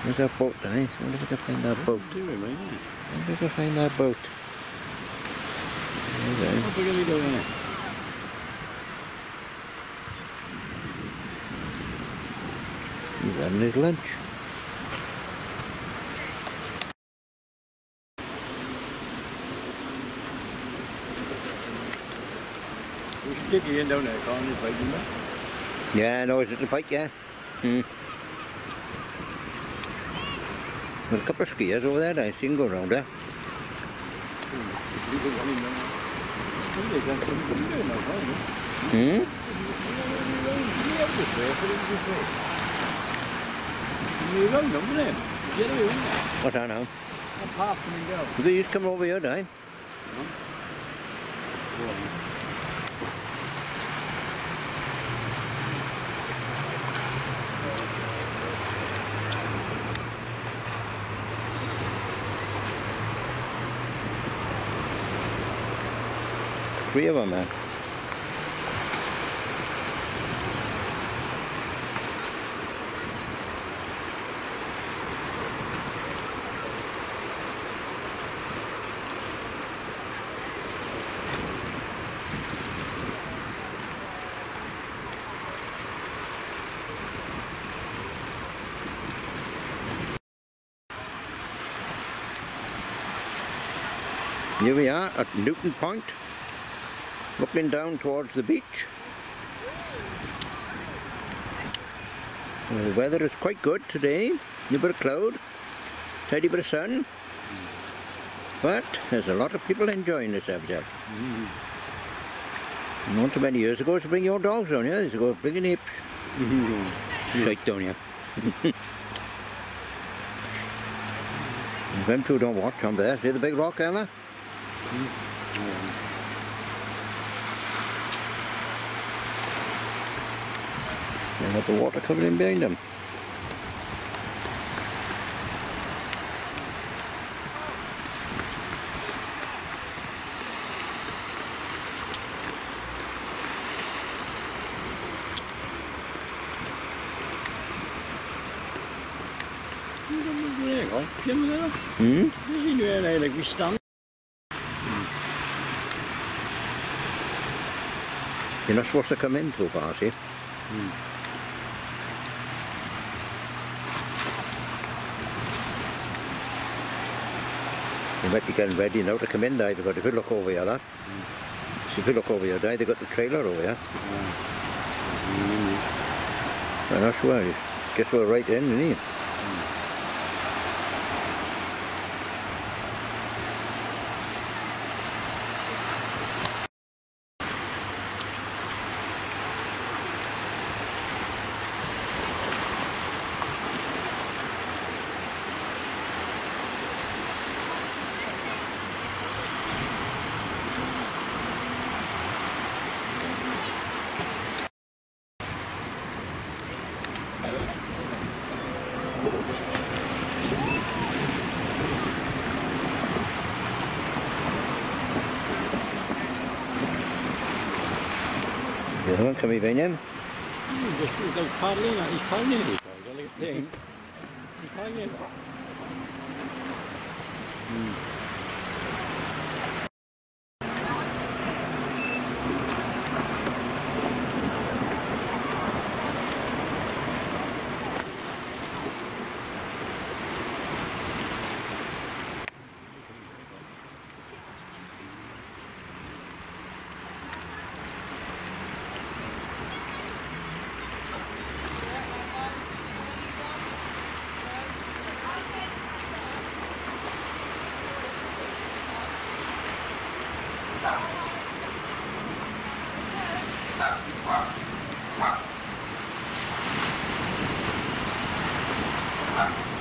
There's that boat, eh? I wonder if I can find that boat. Do it, mate. I wonder if I can find that boat. Okay. What are we going to do here? He's having his lunch. We should dig you in down there, can't you, baby, mate? Yeah, no, it's a little pike, yeah. There's a couple of skiers over there, I see them go around there. What's that now? They used to come over here, eh? Three of them, man. Here we are at Newton Point, looking down towards the beach. The weather is quite good today, a bit of cloud, tidy bit of sun, but there's a lot of people enjoying this subject. Not so many years ago, to bring your dogs down here, they used to go bringing apes. Straight down here. Them two don't watch on there. See the big rock, Ella? They got the water covered in behind them. You're not supposed to come in too far, see? You might be getting ready now to come in there, but if you look over here, lad. If you look over here, they've got the trailer over here. I'm not sure, just we're right in, isn't he? The other one coming behind him. He's like paddling, he's paddling it. Like a thing. He's paddling it. Wow.